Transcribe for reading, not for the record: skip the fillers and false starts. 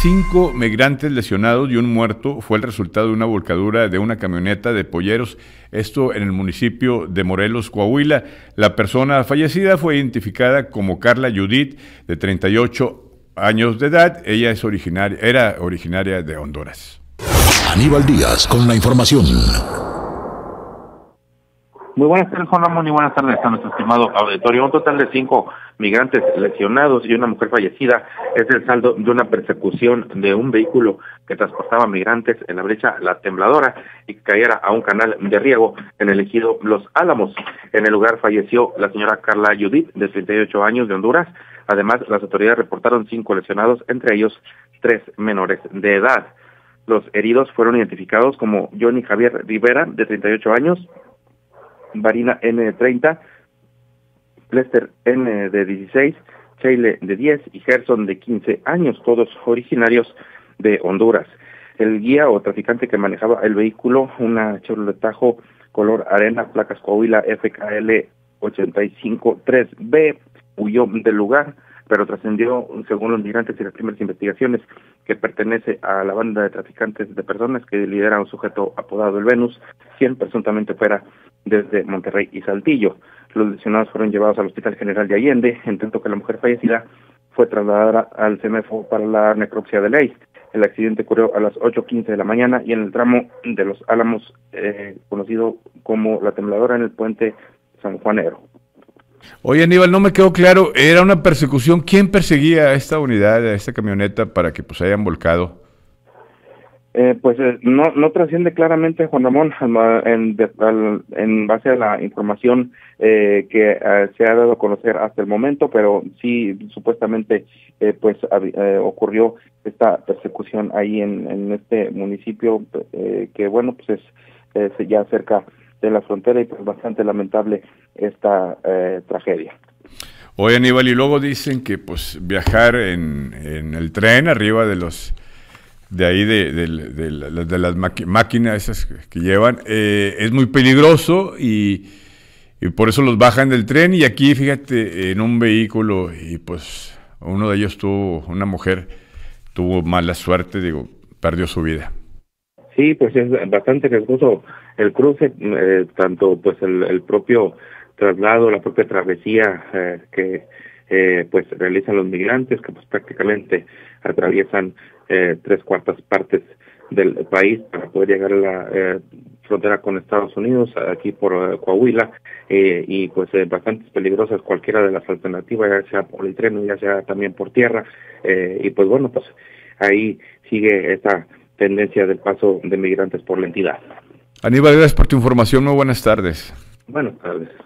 5 migrantes lesionados y un muerto fue el resultado de una volcadura de una camioneta de polleros, esto en el municipio de Morelos, Coahuila. La persona fallecida fue identificada como Carla Judith, de 38 años de edad. Ella era originaria de Honduras. Aníbal Díaz con la información. Muy buenas tardes, Juan Ramón, y buenas tardes a nuestro estimado auditorio. Un total de 5 migrantes lesionados y una mujer fallecida es el saldo de una persecución de un vehículo que transportaba migrantes en la brecha La Tembladora y que cayera a un canal de riego en el ejido Los Álamos. En el lugar falleció la señora Carla Judith, de 38 años, de Honduras. Además, las autoridades reportaron 5 lesionados, entre ellos 3 menores de edad. Los heridos fueron identificados como Johnny Javier Rivera, de 38 años, Varina N de 30, Lester N de 16, Cheyle de 10 y Gerson de 15 años, todos originarios de Honduras. El guía o traficante que manejaba el vehículo, una Chevrolet Tajo color arena, placas Coahuila FKL 853B, huyó del lugar, pero trascendió, según los migrantes y las primeras investigaciones, que pertenece a la banda de traficantes de personas que lidera un sujeto apodado el Venus, quien presuntamente fuera desde Monterrey y Saltillo. Los lesionados fueron llevados al Hospital General de Allende, en tanto que la mujer fallecida fue trasladada al CEMEFO para la necropsia de ley. El accidente ocurrió a las 8:15 de la mañana y en el tramo de Los Álamos, conocido como La Tembladora, en el puente San Juanero. Oye, Aníbal, no me quedó claro, ¿era una persecución? ¿Quién perseguía a esta unidad, a esta camioneta, para que pues hayan volcado? No trasciende claramente, Juan Ramón, en base a la información que se ha dado a conocer hasta el momento, pero sí, supuestamente, ocurrió esta persecución ahí en este municipio, que bueno, pues es ya cerca de la frontera y pues bastante lamentable esta tragedia. Oye, Aníbal, y luego dicen que pues viajar en el tren arriba de los de ahí de las máquinas esas que llevan es muy peligroso y por eso los bajan del tren. Y aquí, fíjate, en un vehículo, y pues uno de ellos una mujer tuvo mala suerte, perdió su vida. Sí, pues es bastante riesgoso el cruce, tanto pues el propio traslado, la propia travesía que pues realizan los migrantes, que pues prácticamente atraviesan 3/4 partes del país para poder llegar a la frontera con Estados Unidos, aquí por Coahuila, y pues bastante peligrosas cualquiera de las alternativas, ya sea por el tren o ya sea también por tierra, y pues bueno, pues ahí sigue esta tendencia del paso de migrantes por la entidad. Aníbal, gracias por tu información, muy buenas tardes. Buenas tardes.